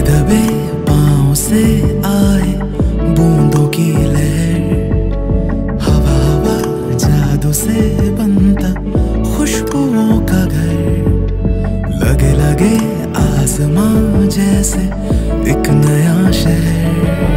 दबे पाँव से आए बूंदों की लहर, हवा हवा जादू से बनता खुशबुओं का घर। लगे लगे आसमां जैसे एक नया शहर।